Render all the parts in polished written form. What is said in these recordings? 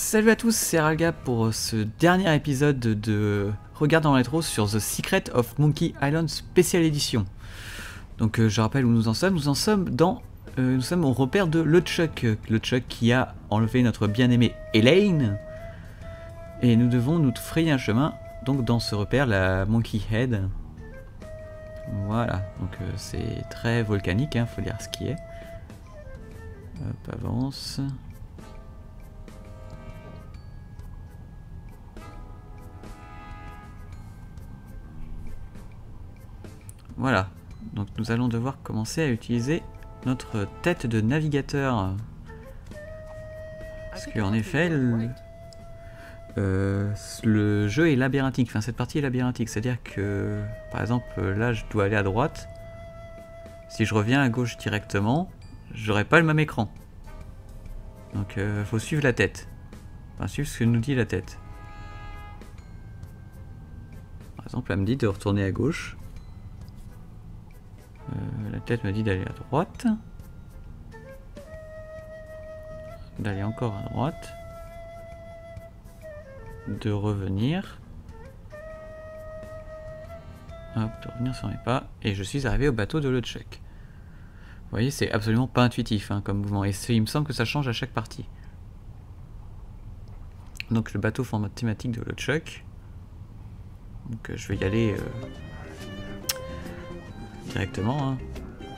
Salut à tous, c'est Ralga pour ce dernier épisode de Regard dans le rétro sur The Secret of Monkey Island Special Edition. Donc je rappelle où nous en sommes. Nous sommes au repère de LeChuck qui a enlevé notre bien-aimée Elaine. Et nous devons nous frayer un chemin donc dans ce repère, la Monkey Head. Voilà, donc c'est très volcanique, hein, faut dire ce qui est. Hop, avance. Voilà, donc nous allons devoir commencer à utiliser notre tête de navigateur. Parce qu'en effet, le jeu est labyrinthique, enfin cette partie est labyrinthique, c'est-à-dire que, par exemple, là je dois aller à droite. Si je reviens à gauche directement, j'aurai pas le même écran. Donc faut suivre la tête. Enfin suivre ce que nous dit la tête. Par exemple, elle me dit de retourner à gauche. La tête me dit d'aller à droite. D'aller encore à droite. De revenir. Hop, de revenir sur mes pas. Et je suis arrivé au bateau de LeChuck. Vous voyez, c'est absolument pas intuitif hein, comme mouvement. Et il me semble que ça change à chaque partie. Donc le bateau format thématique de LeChuck. Donc je vais y aller directement. Hein.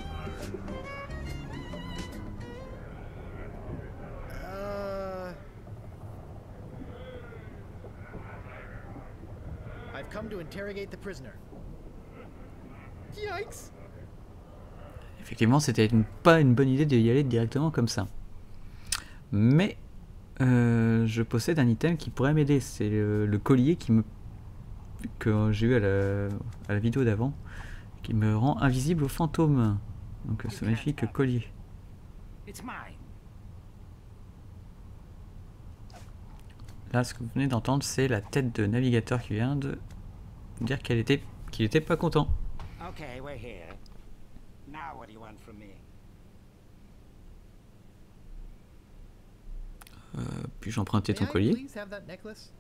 I've come to interrogate the prisoner. Yikes! Effectivement, c'était pas une bonne idée d'y aller directement comme ça. Mais je possède un item qui pourrait m'aider. C'est le collier que j'ai eu à la vidéo d'avant, qui me rend invisible aux fantômes. Donc ce magnifique collier. Là, ce que vous venez d'entendre, c'est la tête de navigateur qui vient de dire qu'il était pas content. Okay, we're here. Now what do you want from me? Puis-je emprunter ton May I collier? please have that necklace?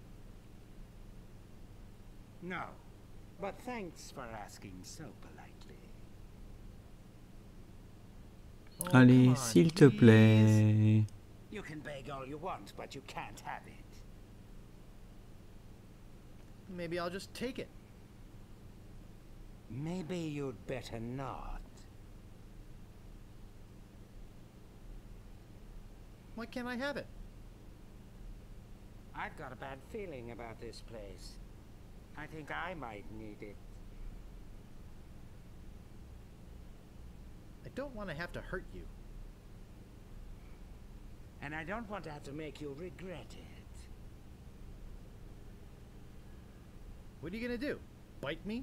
No. But thanks for asking so politely. Oh, Allez, come on, s'il te please. plaît. You can beg all you want, but you can't have it. Maybe I'll just take it. Maybe you'd better not. Why can't I have it? I've got a bad feeling about this place. I think I might need it. I don't want to have to hurt you. And I don't want to have to make you regret it. What are you gonna do? Bite me?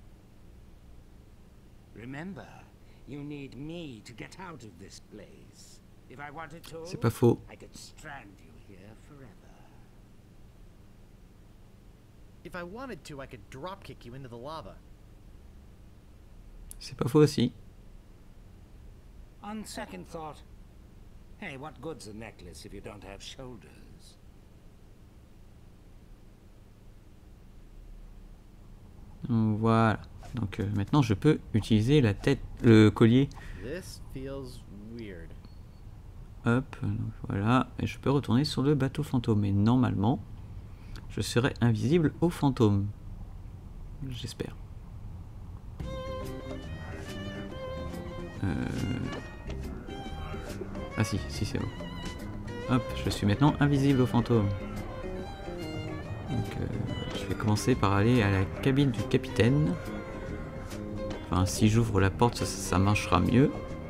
Remember, you need me to get out of this place. If I wanted to, C'est pas faux. I could strand you here forever. If I wanted to, I could dropkick you into the lava. C'est pas faux aussi. On second thought, hey, what good's a necklace if you don't have shoulders? Voilà. Donc maintenant je peux utiliser le collier. This feels weird. Hop, donc voilà. Et je peux retourner sur le bateau fantôme. Et normalement, je serai invisible aux fantômes. J'espère. Ah si c'est bon. Hop, je suis maintenant invisible aux fantômes. Donc je vais commencer par aller à la cabine du capitaine. Enfin, si j'ouvre la porte, ça marchera mieux.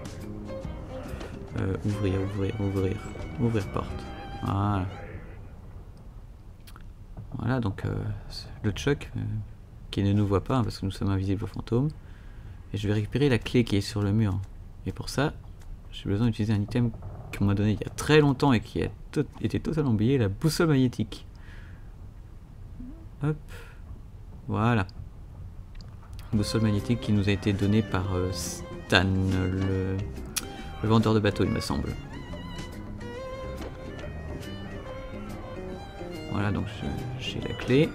Ouvrir porte. Voilà. Voilà, donc LeChuck qui ne nous voit pas hein, parce que nous sommes invisibles aux fantômes. Et je vais récupérer la clé qui est sur le mur. Et pour ça, j'ai besoin d'utiliser un item qu'on m'a donné il y a très longtemps et qui a été totalement oublié, la boussole magnétique. Hop, voilà. Boussole magnétique qui nous a été donnée par Stan, le vendeur de bateaux, il me semble. Voilà, donc j'ai la clé.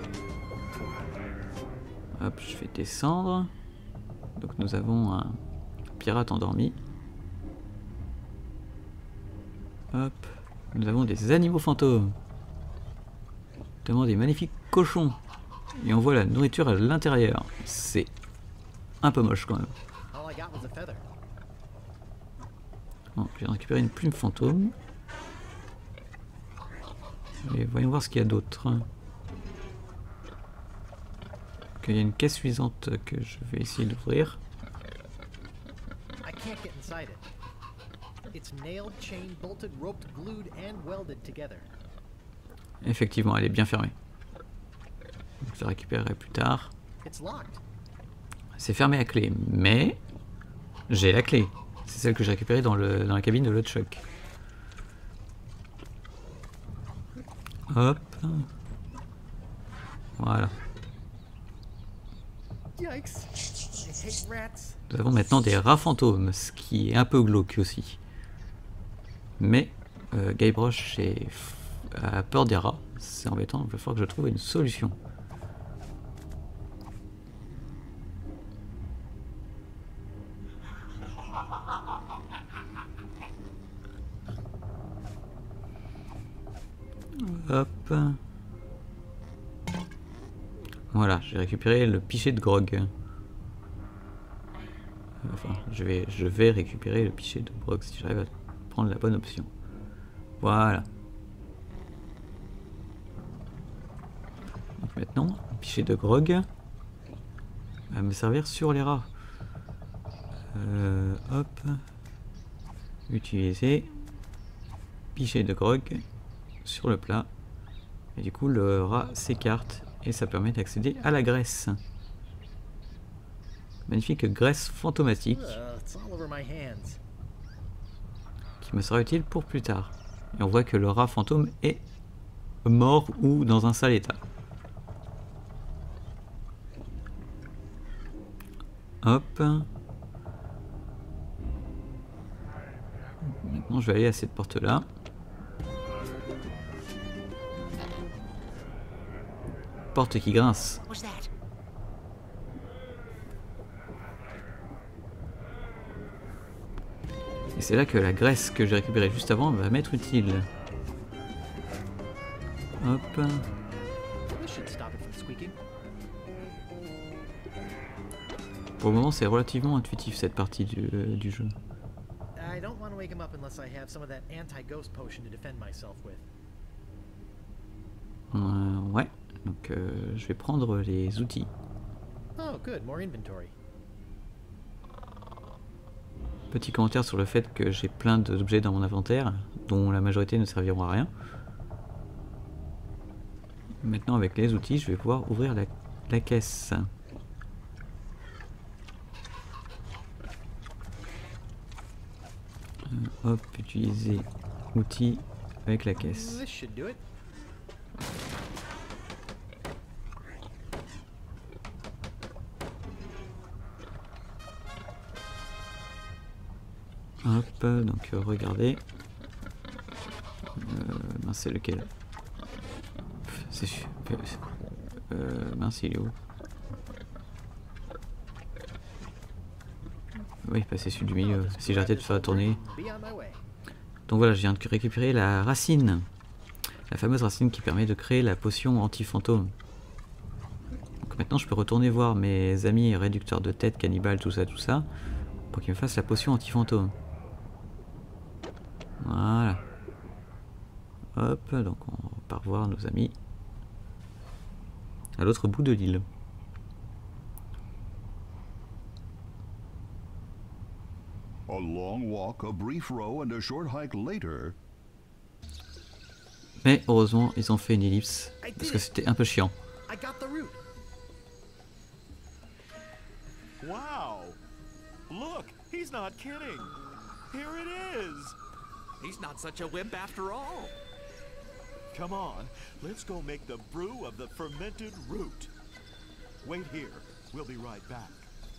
Hop, je vais descendre. Donc nous avons un pirate endormi. Hop, nous avons des animaux fantômes. Notamment des magnifiques cochons. Et on voit la nourriture à l'intérieur. C'est un peu moche quand même. All I got was a feather. Bon, je viens de récupérer une plume fantôme. Et voyons voir ce qu'il y a d'autre. Il y a une caisse suivante que je vais essayer d'ouvrir. I can't get inside it. It's nailed, chain, bolted, roped, glued, and welded together. Effectivement, elle est bien fermée. Donc, je la récupérerai plus tard. It's locked. C'est fermé à clé, mais j'ai la clé. C'est celle que j'ai récupérée dans la cabine de LeChuck. Hop. Voilà. Yikes. I hate rats. Nous avons maintenant des rats fantômes, ce qui est un peu glauque aussi. Mais Guybrush a peur des rats. C'est embêtant, il va falloir que je trouve une solution. Hop. Voilà, j'ai récupéré le pichet de grog. Enfin, je vais récupérer le pichet de grog si j'arrive à prendre la bonne option. Voilà. Donc maintenant, le pichet de grog va me servir sur les rats. Hop. Utiliser pichet de grog sur le plat. Et du coup, le rat s'écarte et ça permet d'accéder à la graisse. Magnifique graisse fantomatique It's all over my hands. qui me sera utile pour plus tard. Et on voit que le rat fantôme est mort ou dans un sale état. Hop. Maintenant je vais aller à cette porte là. Porte qui grince. What's that? Et c'est là que la graisse que j'ai récupérée juste avant va m'être utile. Hop. This should stop it from squeaking. Pour le moment c'est relativement intuitif cette partie du jeu. I don't want to wake him up unless I have some of that anti-ghost potion to defend myself with. Ouais, donc je vais prendre les outils. Oh, good. More inventory. Petit commentaire sur le fait que j'ai plein d'objets dans mon inventaire, dont la majorité ne serviront à rien. Maintenant avec les outils, je vais pouvoir ouvrir la caisse. Hop, utiliser outils avec la caisse. This should do it. Hop, donc regardez. Mince, c'est lequel? C'est mince, il est où? Oui, bah, c'est celui du milieu. Si j'arrêtais de faire tourner. Be on my way. Donc voilà, je viens de récupérer la racine. La fameuse racine qui permet de créer la potion anti-fantôme. Donc maintenant, je peux retourner voir mes amis réducteurs de tête, cannibales, tout ça, pour qu'ils me fassent la potion anti-fantôme. Voilà. Hop, donc on repart voir nos amis à l'autre bout de l'île. A long walk, a brief row, and a short hike later. Mais heureusement, ils ont fait une ellipse parce que c'était un peu chiant. I got the root. Wow! Look, he's not kidding. Here it is. He's not such a wimp after all. Come on, let's go make the brew of the fermented root. Wait here. We'll be right back.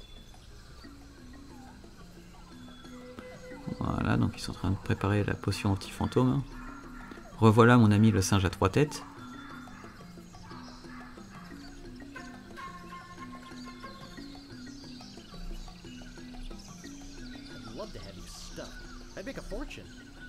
Voilà, donc ils sont en train de préparer la potion anti-fantôme. Revoilà mon ami le singe à trois têtes. love to have you stuffed. I'd make a fortune.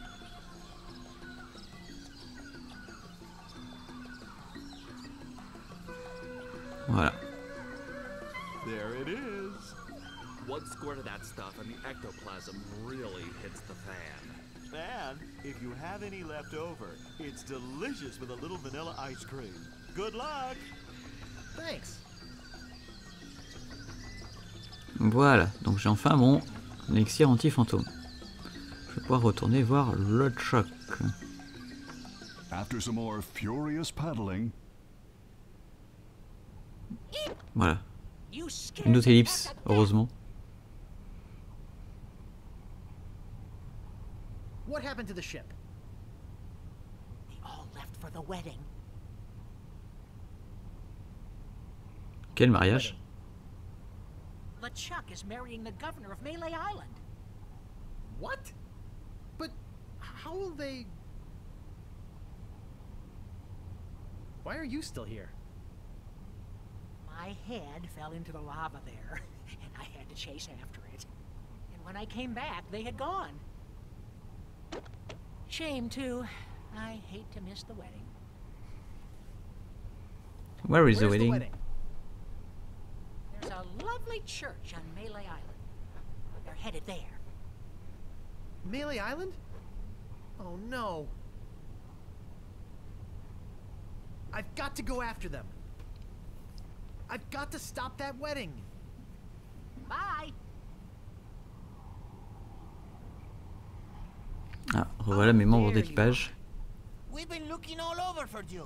Voilà. There it is. One squirt of that stuff and the ectoplasm really hits the fan. And if you have any left over, it's delicious with a little vanilla ice cream. Good luck! Thanks. Voilà, donc j'ai enfin mon élixir anti-fantôme. Je vais pouvoir retourner voir LeChuck. After some more furious paddling, Voilà, You scared une autre me ellipse, half to death. heureusement. What happened to the ship? They all left for the wedding. Quel mariage? LeChuck is marrying the governor of Melee Island. What? But how will they... Why are you still here? My head fell into the lava there, and I had to chase after it. And when I came back, they had gone. Shame, too. I hate to miss the wedding. Where is the Where's wedding? There's a lovely church on Melee Island. They're headed there. Melee Island? Oh no. I've got to go after them. I've got to stop that wedding. Bye! Ah, revoilà mes membres d'équipage. We've been looking all over for you.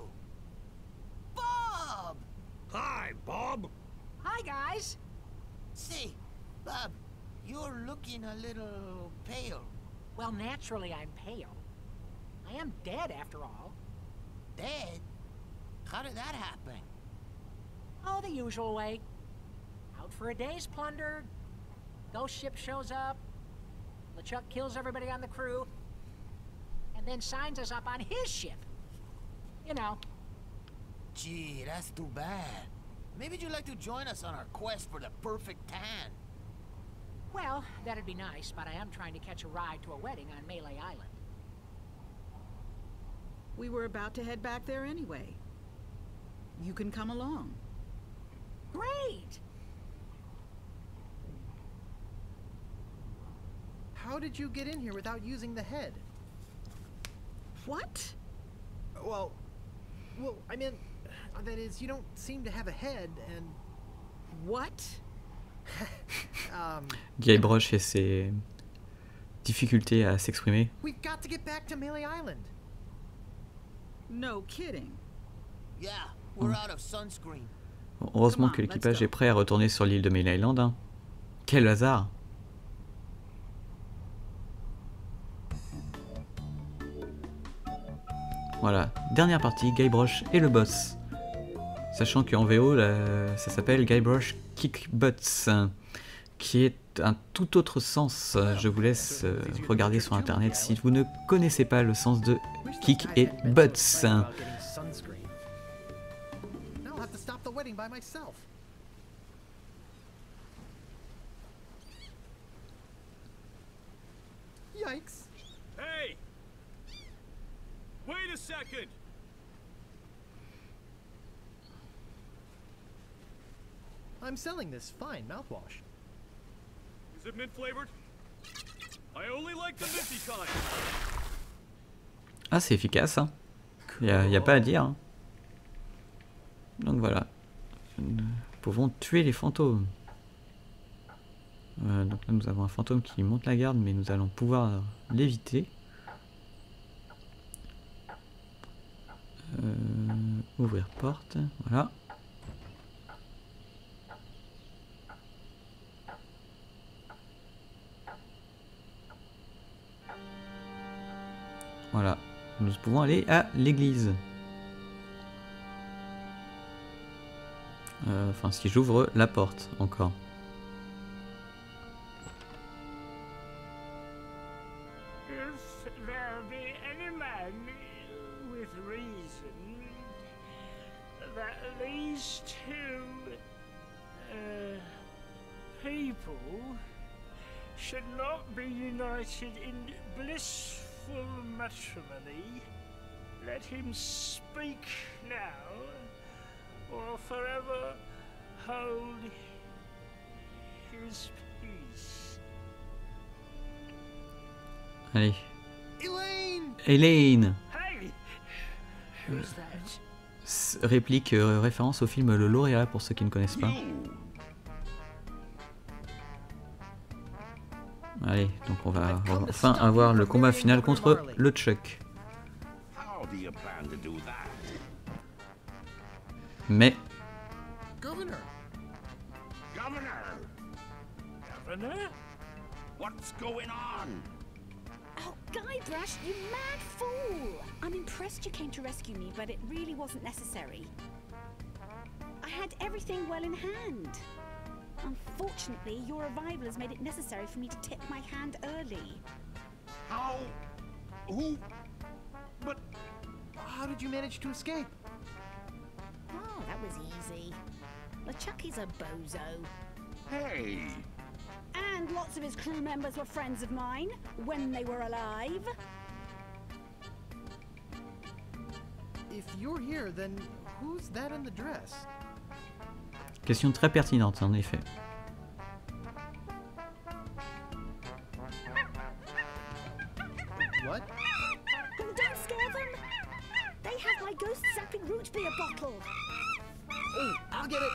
Bob! Hi, Bob! Hi, guys! Say, Bob, you're looking a little pale. Well, naturally I'm pale. I am dead, after all. Dead? How did that happen? Oh, the usual way. Out for a day's plunder. Ghost ship shows up. LeChuck kills everybody on the crew. And then signs us up on his ship. You know. Gee, that's too bad. Maybe you'd like to join us on our quest for the perfect tan. Well, that'd be nice, but I am trying to catch a ride to a wedding on Melee Island. We were about to head back there anyway. You can come along. Great! How did you get in here without using the head? What? Well, I mean, that is, you don't seem to have a head, and... What? Guybrush et ses difficultés à s'exprimer. We've got to get back to Melee Island. No kidding. Yeah, we're out of sunscreen. Bon, heureusement que l'équipage est prêt à retourner sur l'île de Melee Island. Hein. Quel hasard! Voilà, dernière partie, Guybrush et le boss. Sachant qu'en VO, là, ça s'appelle Guybrush Kick Butts, qui est un tout autre sens. Je vous laisse regarder sur internet si vous ne connaissez pas le sens de Kick et Butts. Now I'll have to stop the wedding by myself. Yikes. Hey! Wait a second! I'm selling this fine mouthwash. Is it mint flavored? I only like the minty kind. Ah, c'est efficace, hein. Y a pas à dire. Hein. Donc voilà. Nous pouvons tuer les fantômes. Donc là, nous avons un fantôme qui monte la garde, mais nous allons pouvoir l'éviter. Ouvrir porte, voilà. Voilà, nous pouvons aller à l'église. Enfin, si j'ouvre la porte, encore. If there be any man with reason, that these two people should not be united in blissful matrimony. Let him speak now, or forever hold his peace. Allez. Elaine! Elaine! Hey! Who's that? Réplique référence au film Le Lauréat pour ceux qui ne connaissent pas. Allez, donc on va enfin avoir le combat final contre le Chuck. Mais Governor! Governor? What's going on? Oh, Guybrush, you mad fool! I'm impressed you came to rescue me, but it really wasn't necessary. I had everything well in hand. Unfortunately, your arrival has made it necessary for me to tip my hand early. How? Who? But how did you manage to escape? Oh, that was easy. LeChucky's a bozo. Hey! And lots of his crew members were friends of mine when they were alive. If you're here, then who's that in the dress? question très pertinente en effet. What? Don't scare them. They have my ghost sapping root beer bottle. Oh, I'll get it.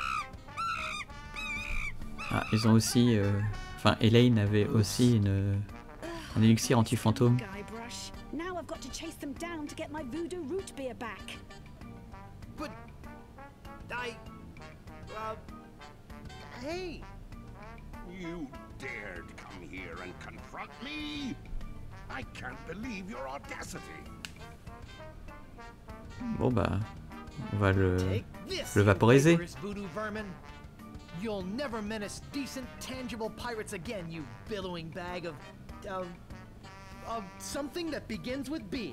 Ah, ils ont aussi, enfin, Elaine avait aussi un élixir anti-fantôme. Guybrush. Now I've got to chase them down to get my voodoo root beer back. But hey! You dared come here and confront me? I can't believe your audacity. Bon bah, on va le This, vaporiser. you voodoo vermin. You'll never menace decent, tangible pirates again, you billowing bag of something that begins with B.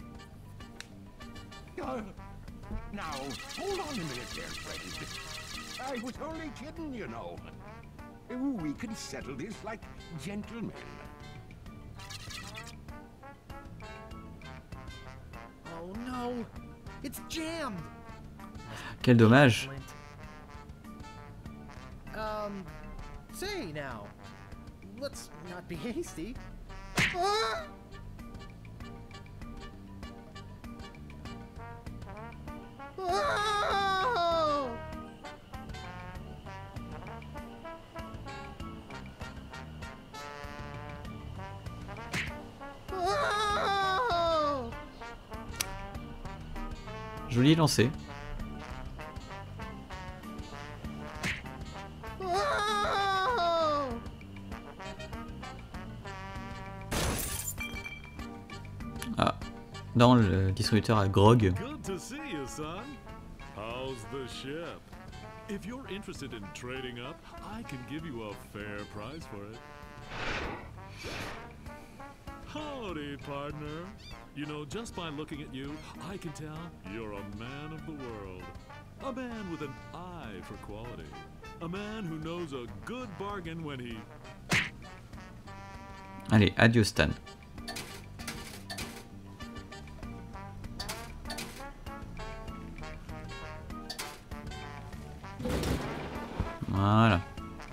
Now, hold on a minute there, friend. I was only kidding, you know. We can settle this like gentlemen. Oh no! It's jammed! Quel dommage. Say now, let's not be hasty. Ah! Oh! Oh! Joli lancé. Ah, dans le distributeur à grog. Good to see you, son. How's the ship? If you're interested in trading up, I can give you a fair price for it. Howdy, partner. You know, just by looking at you, I can tell you're a man of the world. A man with an eye for quality. A man who knows a good bargain when he... Allez, adieu Stan. Voilà.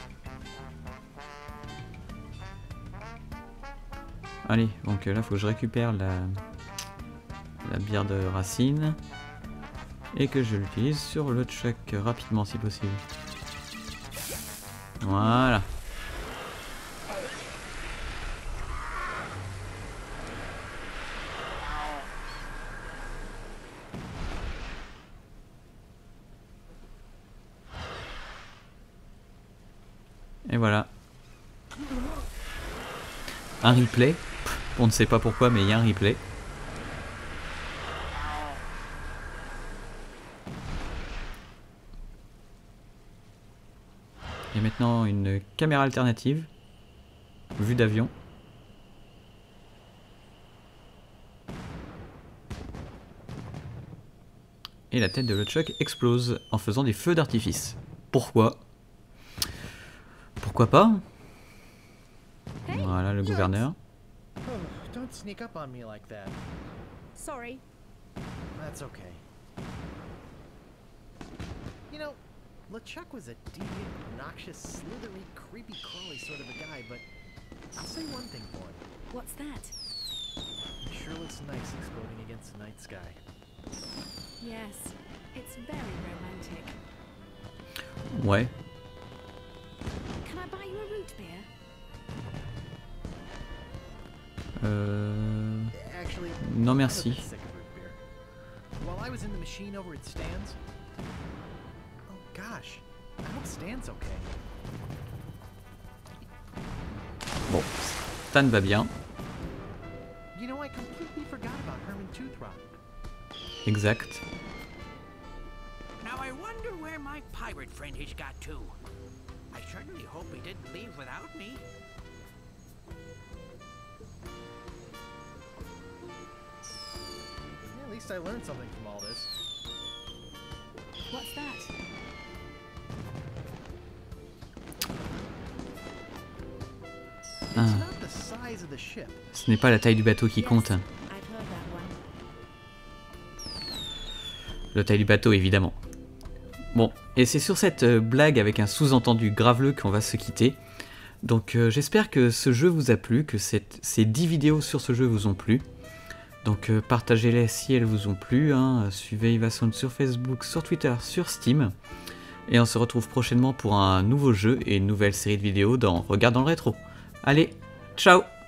Allez, donc là, faut que je récupère la bière de racine et que je l'utilise sur le Chuck rapidement si possible. Voilà. Et voilà. Un replay. On ne sait pas pourquoi, mais il y a un replay. Et maintenant une caméra alternative. Vue d'avion. Et la tête de LeChuck explose en faisant des feux d'artifice. Pourquoi? Pourquoi pas? Voilà, le gouverneur. Oh, don't sneak up on me like that. Sorry. That's okay. You know, LeChuck was a deviant, obnoxious, slithery, creepy, crawly sort of a guy, but I'll say one thing for him. What's that? It sure looks nice exploding against the night sky. Yes, it's very romantic. Ouais. Can I buy you a root beer? Actually, Non I'm a merci. bit sick of root beer. While I was in the machine over at Stan's. Oh gosh, I hope Stan's okay. Bon, Stan va bien. You know, I completely forgot about Herman Toothrot. Exact. Now I wonder where my pirate friend has got to. I certainly hope he didn't leave without me. Yeah, at least I learned something from all this. What's that? It's Ah. not the size of the ship. Ce n'est pas la taille du bateau qui compte. I've heard that one. La taille du bateau, évidemment. Bon, et c'est sur cette blague avec un sous-entendu graveleux qu'on va se quitter. Donc j'espère que ce jeu vous a plu, que ces 10 vidéos sur ce jeu vous ont plu. Donc partagez-les si elles vous ont plu. Hein. Suivez Ivasound sur Facebook, sur Twitter, sur Steam. Et on se retrouve prochainement pour un nouveau jeu et une nouvelle série de vidéos dans Regard dans le rétro. Allez, ciao!